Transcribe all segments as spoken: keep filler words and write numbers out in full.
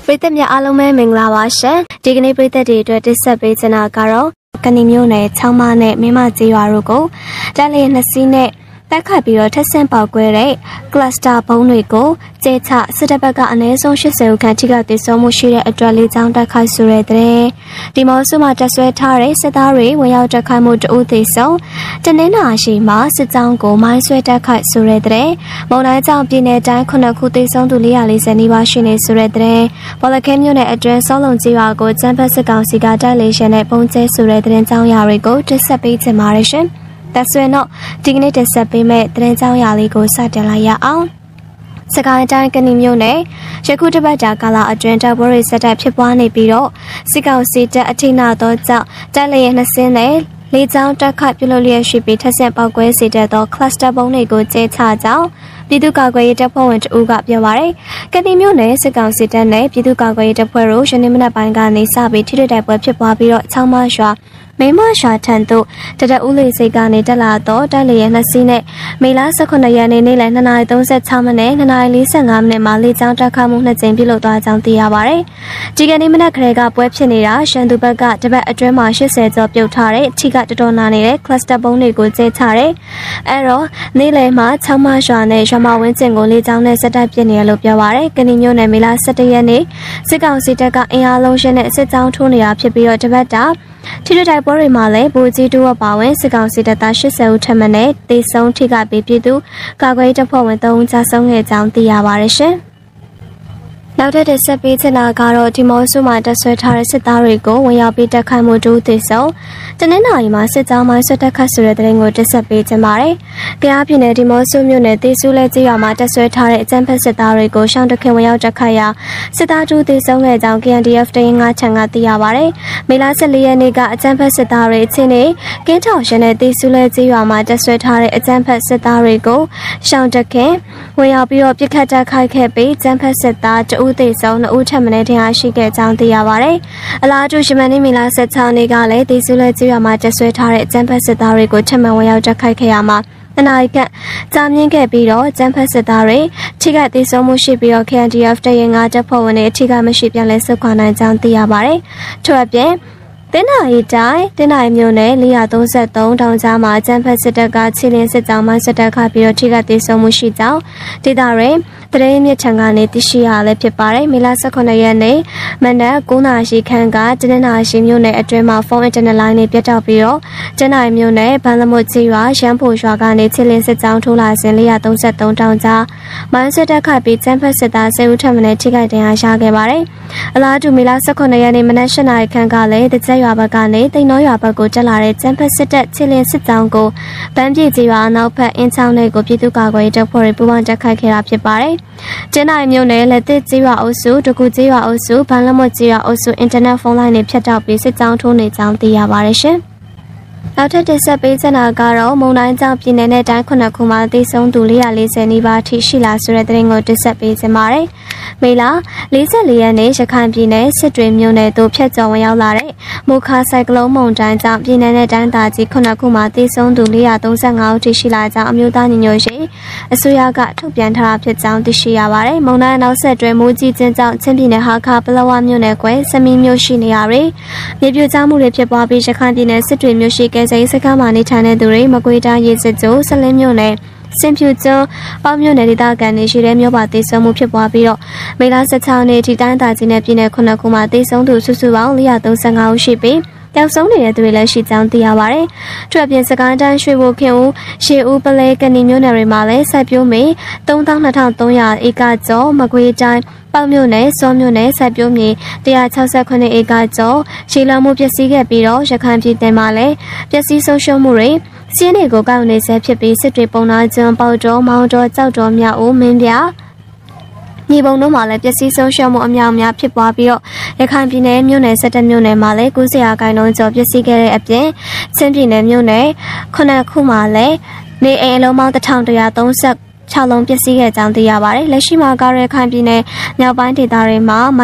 ပရိသတ်များအားလုံးပဲမင်္ဂလာပါရှင်ဒီကနေ့ပရိသတ်တွေအတွက်တက်ဆက်ပေးချင်တာကတော့ကဏီမျိုးနယ်ချောင်းမနဲ့မင်းမကျေးရွာတို့ကိုတက်လျက်နှစ်စီးနဲ့တက်ခတ်ပြီးတော့ထက်ဆင့်ပေါက်ကွဲတဲ့ကလစတာဘုံတွေကိုကျဲချစစ်တပ်ဘက်ကအနည်းဆုံး၈၀ခန့်ထိကတည်ဆုံမှုရှိတဲ့အတွက်လေးချောင်းတက်ခိုက်ဆိုတဲ့တဲ့ဒီမော်စုမှာတက်ဆွဲထားတဲ့စစ်သားတွေဝင်ရောက်တက်ခိုက်မှုတဦးသေးဆုံးတနင်္လာရှိမှာစစ်ကြောင်းကိုမိုင်းဆွဲတက်ခိုက်ဆိုတဲ့တဲ့မုံတိုင်းကြောင့်ပြည်နယ်တိုင်းခုနှစ်ခုတည်ဆုံသူ၄၄၀နီးပါးရှိနေဆိုတဲ့တဲ့ဘောလခဲမြို့နယ်အတွင်းစောလုံးကြီးရွာကိုကျန်းဖက်စစ်ကောင်စီကတိုက်လေရှင်နဲ့ပုံကျဲဆိုတဲ့တဲ့ကြောင်းရာတွေကိုတက်ဆက်ပေးချင်ပါတယ်ရှင်တက်ဆွဲတော့ဒီကနေ့တက်ဆက်ပေးမဲ့သတင်းကြောင်းရာလေးကိုစတင်လိုက်ရအောင်စကိုင်းတိုင်းကဏီမြို့နယ်ရခုတပတ်ကြာကာလအတွင်းတပ်ပွဲတွေဆက်တက်ဖြစ်ပွားနေပြီးတော့စစ်ကောင်စီတပ်အထိနာသောကြောင့်တိုက်လျက်နှစ်စင်းနဲ့လေးချောင်းတက်ခတ်ပြုလုပ်လျက်ရှိပြီးထက်ဆင့်ပေါက်ကွဲစေတဲ့သောကလစတာဘုံတွေကိုကျဲချကြောင်းပြည်သူ့ကာကွယ်ရေးတပ်ဖွဲ့ဝင်တဦးကပြောပါရယ်ကဏီမြို့နယ်စစ်ကောင်စီတပ်နဲ့ပြည်သူ့ကာကွယ်ရေးတပ်ဖွဲ့တို့ယနေ့မနက်ပိုင်းကနေစပြီးထိတွေ့တိုက်ပွဲဖြစ်ပွားပြီးတော့ချောင်းမရွာမိမရွာထံသို့တတဦးလေးစိတ်ကနေတက်လာတော့တိုက်လျက်နှစ်စီးနဲ့မေလ၁၉ရက်နေ့နေ့လယ်၂နာရီ၃၆မိနစ်၂နာရီ၄၅မိနစ်မှာလေးချောင်းတက်ခတ်မှုနှစ်ကြိမ်ပြုလုပ်သွားကြောင်းသိရပါတယ်။ဒီကနေ့မနက်ခရဲကပွဲဖြစ်နေတာရှန်သူဘက်ကတပတ်အတွင်းမှာ၈၀ကျော်ပြုတ်ထားတဲ့ထိကတော်တော်နာနေတဲ့ကလစတာဘုံတွေကိုကျဲချတယ်။အဲတော့နေ့လယ်မှာချောင်းမရွာနဲ့ရွာမဝင်းကျင်ကိုလေးချောင်းနဲ့စက်တက်ပြစ်နေရလို့ပြောပါရယ်။ကဏီမျိုးနယ်မေလ၁၁ရက်နေ့စစ်ကောင်စီတပ်ကအင်အားလုံးရှင်းနဲ့စစ်ကြောင်းထိုးနေတာဖြစ်ပြီးတော့တပတ်တာထိတွေ့တိုက်ပွဲတွေမှာလည်းဗိုလ်ကြီးတူဝပါဝင်စစ်ကောင်စီတပ်သား၈၀ဦးထက်မနည်းတေဆုံးထိခိုက်ပြီးပြည်သူကာကွယ်တပ်ဖွဲ့ဝင်၃ဦးကြာဆုံးခဲ့ကြောင်းသိရပါတယ်ရှင်။နောက်ထပ်တက်ဆက်ပေးချင်တာကတော့ဒီမော်စုမှာတက်ဆွဲထားတဲ့စစ်သားတွေကိုဝင်ရောက်ပြီးတက်ခိုက်မှုတူသေဆုံးတနင်္လာရီမှာစစ်ကြောင်းမှဆွတ်တက်ခတ်ဆိုတဲ့တဲ့ရင်ကိုတက်ဆက်ပေးချင်ပါတယ်။ကြားပြည်နယ်ဒီမော်စုမြို့နယ်တေစုလဲကြီးရွာမှာတက်ဆွဲထားတဲ့အကြမ်းဖက်စစ်သားတွေကိုရှောင်းတခင်ဝင်ရောက်တက်ခိုက်ရာစစ်သားတူသေဆုံးခဲ့ကြောင်း K N D F တရင်ငါချန်ကသိရပါတယ်။မေလ၁၄ရက်နေ့ကအကြမ်းဖက်စစ်သားတွေအချင်းနဲ့ကင်းထောင်ရှင်တဲ့တေစုလဲကြီးရွာမှာတက်ဆွဲထားတဲ့အကြမ်းဖက်စစ်သားတွေကိုရှောင်းတခင်ဝင်ရောက်ပြီးတော့ပြစ်ခတ်တက်ခိုက်ခဲ့ပြီးအကြမ်းဖက်စစ်သားဦးသေးဆုံးနှစ်ဦးထပ်မံထင်အားရှိခဲ့ကြောင်းသိရပါတယ်။အလားတူရှမန်နီမီလာ၁၆နေ့ကလည်းတေးစုလဲကျွော်မှာတက်ဆွဲထားတဲ့အကြမ်းဖက်စစ်သားတွေကိုထပ်မံဝင်ရောက်တက်ခိုက်ခဲ့ရမှာအနာရီကကြာမြင့်ခဲ့ပြီးတော့ကျန်းဖက်စစ်သားတွေထိခိုက်ဒေဆုံးမှုရှိပြီးတော့ K N D F တရင်ငါတပ်ဖွဲ့ဝင်တွေထိခိုက်မရှိပြန်လဲဆုတ်ခွာနိုင်ကြောင်းသိရပါတယ်။ထို့အပြင်တင်းနာရီတိုင်းတင်းနာရီမြို့နယ်၄၃၃တောင်ကြားမှာကျန်းဖက်စစ်တပ်ကခြေလင်းစစ်ကြောင်းမှစစ်တပ်ခပြီးတော့ထိခိုက်ဒေဆုံးမှုရှိကြောင်းဒေသရင်းတရင်မြစ်ထံကနေသိရှိရလည်းဖြစ်ပါတယ်။မေလ၁၉ရက်နေ့မနက်၉နာရီခန့်ကတနင်္လာရီမြို့နယ်အတွင်းမှာဖုန်းအင်တာနက်လိုင်းတွေပြတ်တောက်ပြီးတော့ကျန်းနာရီမြို့နယ်ဘန်လမွတ်ကြီးရွာရန်ဖို့ရွာကနေခြေလင်းစစ်ကြောင်းထိုးလာစဉ်၄၃၃တောင်ကြားမိုင်းစစ်တပ်ခပြီးကျန်းဖက်စစ်သား၁၀ဦးထပ်မံထိခိုက်ဒဏ်ရာရခဲ့ပါတယ်။အလားတူမေလ၁၉ရက်နေ့မနက်၈နာရီခန့်ကလည်းတကြက်ရွာဘက်ကနေတိန်နောရွာဘက်ကိုတက်လာတဲ့ကျန်းဖက်စစ်တပ်ခြေလင်းစစ်ကြောင်းကိုဗန်းပြေကြီးရွာနောက်ဘက်အင်းချောင်းတွေကိုပြည်သူ့ကာကွယ်ရေးတပ်ဖွဲ့တွေပူးပေါင်းတက်ခိုက်ခဲ့တာဖြစ်ပါတယ်။ကျန်းနိုင်မြို့နယ်လက်သစ်ကြီးရွာအုပ်စုတကူကြီးရွာအုပ်စုဘန်လမွတ်ကြီးရွာအုပ်စုအင်တာနက်ဖုန်းလိုင်းတွေဖြတ်တောက်ပြီးစစ်ကြောင်းထိုးနေကြောင်းသိရပါတယ်ရှင်။နောက်ထပ်တက်ဆက်ပေးချင်တာကတော့မုံတိုင်းကြောင့်ပြည်နယ်နဲ့တိုင်းခုနှစ်ခုမှာတည်ဆုံးသူ၄၄၀နီးပါးထိရှိလာဆိုတဲ့သတင်းကိုတက်ဆက်ပေးချင်ပါတယ်။မေလ၄၄ရက်နေ့ရခိုင်ပြည်နယ်စစ်တွေမြို့နယ်သို့ဖြတ်ကျော်ဝင်ရောက်လာတဲ့မိုခါဆိုင်ကလုန်းမုန်တိုင်းကြောင့်ပြည်နယ်နဲ့တိုင်းသားကြီးခုနှစ်ခုမှာတည်ဆုံးသူ၄၃၅ဦးထိရှိလာကြောင်းအမျိုးသားညီညွတ်ရေးအစိုးရကထုတ်ပြန်ထားတာဖြစ်ကြောင်းသိရှိရပါတယ်။မုန်တိုင်းနောက်ဆက်တွဲမိုးကြီးခြင်းကြောင့်ချင်းပြည်နယ်ဟာခါပလောဝမြို့နယ်ကွယ်စမီမြို့ရှိနေရာတွေမြေပြိုကျမှုတွေဖြစ်ပွားပြီးရခိုင်ပြည်နယ်စစ်တွေမြို့ရှိကဲစိစခန်းမှာနေထိုင်တဲ့သူတွေမကွေးတိုင်းရေစစ်ကျိုးဆလင်းမြို့နယ်စင်ဖြူကျွန်းပေါ့မြို့နယ်ဒေသခံတွေရှိတဲ့မြို့ပါတည်ဆုံမှုဖြစ်ပွားပြီးတော့မေလ၁၆ရက်နေ့ထိတိုင်းသားကြီးနဲ့ပြည်နယ်ခုနှစ်ခုမှာတည်ဆုံသူစုစုပေါင်း၄၃၅ဦးရှိပြီးပျောက်ဆုံးနေတဲ့သူတွေလည်းရှိကြောင်းသိရပါတယ်။ထို့အပြင်စကိုင်းတိုင်းရွှေဘိုခင်ဦးရှေဦးပလဲကဏီမြို့နယ်တွေမှာလည်းစိုက်ပျိုးမြေ၃၂၃၀၀ဧကကျော်မကွေးတိုင်းပေါ့မြို့နယ်စောမြို့နယ်စိုက်ပျိုးမြေ၁၆၉ဧကကျော်ရှေးလောင်မှုပျက်စီးခဲ့ပြီးတော့ရခိုင်ပြည်နယ်မှာလည်းပျက်စီးဆုံးရှုံးမှုတွေစင်းတွေကိုကောက်နေဆဲဖြစ်ပြီးစစ်တွေပုံနာကျွန်းပေါတော်မောင်တော်ကြောက်တော်မြောက်ဦးမင်းပြမြေပုံတို့မှာလည်းပျက်စီးဆုံးရှုံးမှုအများအများဖြစ်ပွားပြီးတော့ရခိုင်ပြည်နယ်မြို့နယ်၁၁မြို့နယ်မှာလည်း၉၀ရာခိုင်နှုန်းကျော်ပျက်စီးခဲ့တဲ့အပြင်ချင်းပြည်နယ်မြို့နယ်ခုနှစ်ခုမှာလည်းနေအိမ်အလုံးပေါင်း၁၁၃၆လုံးပျက်စီးခဲ့ကြောင်းသိရပါတယ်။လက်ရှိမှာကရခိုင်ပြည်နယ်မြောက်ပိုင်းဒေသတွေမှာ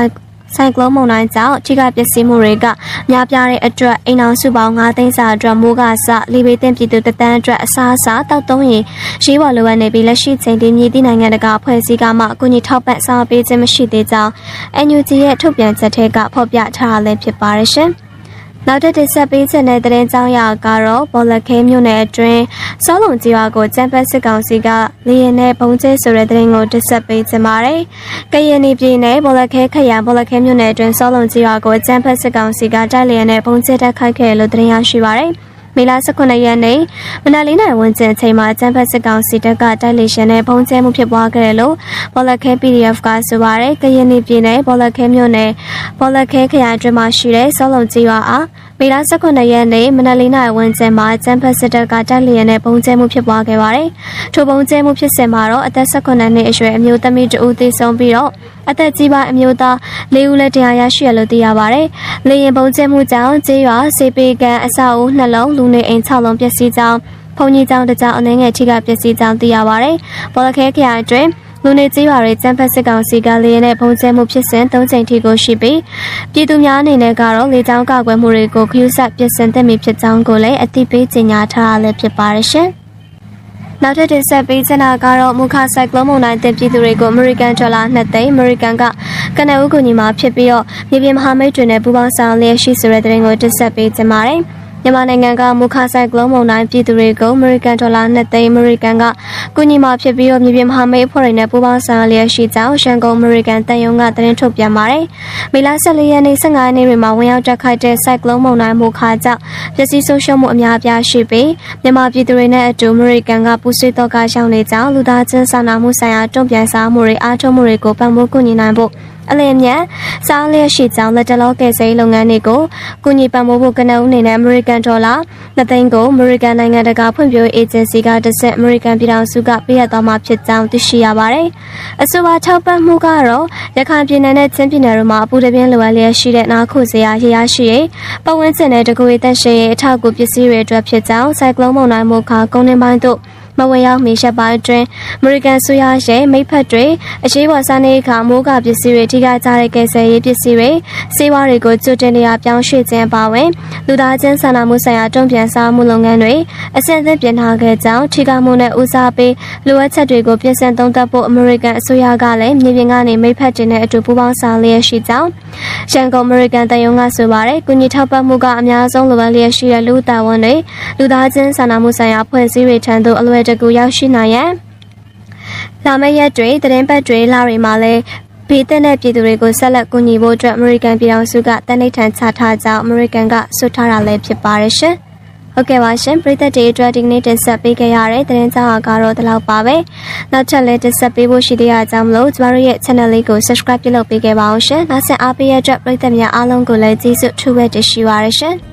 ဆိုင်ကလုန်းမုန်တိုင်းကြောင့်ထိခိုက်ပျက်စီးမှုတွေကများပြားတဲ့အတွက်အိမ်အောင်စုပေါင်း၅သိန်းစာအတွက်မိုးကစလေဘေးသင့်ပြည်သူတသန်းအတွက်အစားအစာတောက်သုံးရင်ရေးပေါ်လိုအပ်နေပြီးလက်ရှိချိန်ထိမြေတီးနိုင်ငံတကာအဖွဲ့အစည်းကမှအကူအညီထောက်ပံ့ဆောင်ပေးခြင်းမရှိသေးကြောင်း အန် ယူ ဂျီ ရဲ့ထုတ်ပြန်ချက်ထဲကဖော်ပြထားတာလည်းဖြစ်ပါတယ်ရှင်။နောက်တစ်တစ်ဆက်ပေးချက်တဲ့သတင်းကြောင်းရာကတော့ဘောလခဲမြို့နယ်အတွင်းစောလုံကြီးရွာကိုကျန်းဖက်စစ်ကောင်စီကလေရင်နဲ့ဘုံကျဲဆိုတဲ့သတင်းကိုတစ်ဆက်ပေးချင်ပါတယ်။ကရင်ပြည်နယ်ဘောလခဲခရိုင်ဘောလခဲမြို့နယ်အတွင်းစောလုံကြီးရွာကိုကျန်းဖက်စစ်ကောင်စီကတိုက်လေရင်နဲ့ဘုံကျဲတက်ခိုက်ခဲ့လို့သတင်းရရှိပါတယ်။မေလ၁၉ရက်နေ့မနက်လေးနာရီဝန်းကျင်အချိန်မှာကျန်းဖက်စစ်ကောင်စီတပ်ကတိုက်လေရှင်နဲ့ဘုံကျဲမှုဖြစ်ပွားခဲ့တယ်လို့ဘောလခဲ ပီ ဒီ အက်ဖ် ကဆိုပါတယ်။ကရင်ပြည်နယ်ဘောလခဲမြို့နယ်ဘောလခဲခရိုင်အတွင်းမှာရှိတဲ့စောလုံကြီးရွာအားမေလ၁၉ရက်နေ့မနက်လေးနာရီဝန်းကျင်မှာကျန်းဖက်စစ်တပ်ကတိုက်လေရင်နဲ့ဘုံကျဲမှုဖြစ်ပွားခဲ့ပါတယ်။ထိုဘုံကျဲမှုဖြစ်စဉ်မှာတော့အသက်၁၉နှစ်အရွယ်အမျိုးသမီးတဦးသေဆုံးပြီးတော့အသက်ကြီးပိုင်းအမျိုးသားလေးဦးလည်းတရားရရှိရလို့သိရပါတယ်။လေရင်ဘုံကျဲမှုကြောင့်ကျေးရွာစေပေကန်အဆောက်အဦနှလုံးလူနေအိမ်၆လုံးပျက်စီးကြောင်းဖုန်ကြီးကျောင်းတစ်ကျောင်းအနေငယ်ထိကပျက်စီးကြောင်းသိရပါတယ်။ဘောလခဲခရိုင်အတွင်းလူနေကျေးရွာတွေကျန်းဖက်စစ်ကောင်စီကလေရင်နဲ့ဘုံကျဲမှုဖြစ်စဉ်၃ချိန်ထိကိုရှိပြီးပြည်သူများအနေနဲ့ကတော့လေကြောင်းကောက်ွယ်မှုတွေကိုခရူးဆက်ပြင်ဆင်သင့်ပြီဖြစ်ကြောင်းကိုလည်းအသိပေးကြေညာထားရလည်းဖြစ်ပါတယ်ရှင်။နောက်ထပ်တင်ဆက်ပေးချင်တာကတော့မူခါဆိုင်ကလုန်းမုန်တိုင်းတင်ပြည်သူတွေကိုအမေရိကန်ဒေါ်လာနှစ်သိန်းအမေရိကန်ကကနဦးကူညီမှာဖြစ်ပြီးတော့မြေပြင်မဟာမိတ်တွေနဲ့ပူးပေါင်းဆောင်လျက်ရှိဆိုတဲ့သတင်းကိုတင်ဆက်ပေးချင်ပါတယ်။မြန်မာနိုင်ငံကမူခါဆိုင်ကလုန်းမုန်တိုင်းပြည်သူတွေကိုအမေရိကန်ဒေါ်လာနှစ်သိန်းအမေရိကန်ကကူညီမှာဖြစ်ပြီးတော့မြေပြင်မဟာမိတ်အဖွဲ့တွေနဲ့ပူးပေါင်းဆောင်လျက်ရှိကြောင်းရန်ကုန်အမေရိကန်တန်ယုံကသတင်းထုတ်ပြန်ပါတယ်။မေလ၁၄ရက်နေ့၁၅ရက်နေ့တွေမှာဝင်ရောက်တက်ခိုက်တဲ့ဆိုင်ကလုန်းမုန်တိုင်းမူခါကြောင့်ပျက်စီးဆုံးရှုံးမှုအများအပြားရှိပြီးမြန်မာပြည်သူတွေနဲ့အတူအမေရိကန်ကပူးဆွေးတော့ကရှောင်းနေကြောင်းလူသားချင်းစာနာမှုဆိုင်ရာတုံ့ပြန်စားမှုတွေအားထုတ်မှုတွေကိုပံ့ပိုးကူညီနိုင်ဖို့အလင်းမြန်စားလျက်ရှိကြောင်းလက်တလောကယ်ဆယ်ရေးလုပ်ငန်းတွေကိုကူညီပံ့ပိုးဖို့ကနဦးအနေနဲ့အမေရိကန်ဒေါ်လာနှစ်သိန်းကိုအမေရိကန်နိုင်ငံတကာဖွံ့ဖြိုးရေးအေဂျင်စီကတစ်ဆက်အမေရိကန်ပြည်ထောင်စုကပေးအပ်သွားမှာဖြစ်ကြောင်းသိရှိရပါတယ်။အဆိုပါထောက်ပံ့မှုကတော့ရခိုင်ပြည်နယ်နဲ့ချင်းပြည်နယ်တို့မှာအပူတပြင်းလိုအပ်လျက်ရှိတဲ့နာခုစရာရရရှိရေးပတ်ဝန်းကျင်နဲ့တကူရေးတက်ရှိရေးအထောက်အကူပစ္စည်းတွေအတွက်ဖြစ်ကြောင်းဆိုင်ကလုန်းမုန်တိုင်းမိုခါကုန်းနှင်းပိုင်းတို့မဝင်ရောက်မီချက်ပိုင်းအတွင်းအမေရိကန်ဆိုရရဲ့မိဖက်တွေအရှိပေါ်စားနေခါမိုးကပစ္စည်းတွေထိခိုက်ကြတဲ့ကယ်ဆယ်ရေးပစ္စည်းတွေစေဝါတွေကိုကျွတ်တင်နေရပြောင်းရွှေ့ခြင်းပါဝင်လူသားချင်းစာနာမှုဆိုင်ရာတုံ့ပြန်စားမှုလုပ်ငန်းတွေအဆင့်သင့်ပြင်ထားခဲ့ကြောင်းထိခိုက်မှုနဲ့ဦးစားပေးလိုအပ်ချက်တွေကိုပြင်ဆင်သုံးသပ်ဖို့အမေရိကန်အစိုးရကလည်းမြေပြင်ကနေမိဖက်တွေနဲ့အတူပူးပေါင်းဆောင်လျက်ရှိကြောင်းရန်ကုန်အမေရိကန်တန်ယုံကဆိုပါတယ်။ကုညီထောက်ပံ့မှုကအများဆုံးလိုအပ်လျက်ရှိတဲ့လူတာဝန်တွေလူသားချင်းစာနာမှုဆိုင်ရာဖွဲ့စည်းတွေထံသို့အလွယ်တကူရောက်ရှိနိုင်ရန်လာမယ့်ရက်တွေသတင်းပတ်တွေလာတွေမှာလည်းဘေးတဲ့ပြည်သူတွေကိုဆက်လက်ကူညီဖို့အတွက်အမေရိကန်ပြည်ထောင်စုကတန်ဋိဌာန်ချထားကြောင်းအမေရိကန်ကဆွထားတာလည်းဖြစ်ပါတယ်ရှင်။ဟုတ်ကဲ့ပါရှင်ပြည်သက်တွေအတွက်ဒီနေ့တင်ဆက်ပေးခဲ့ရတဲ့သတင်းကြောင်းအကတော့ဒီလောက်ပါပဲ။နောက်ထပ်လည်းတင်ဆက်ပေးဖို့ရှိသေးတာကြောင့်မလို့ကျမတို့ရဲ့ channel လေးကို subscribe ပြုလုပ်ပေးခဲ့ပါအောင်ရှင်။နောက်ဆက်အားပေးရတဲ့ပြည်သက်များအားလုံးကိုလည်းကျေးဇူးထူးပဲတင်ရှိပါရရှင်။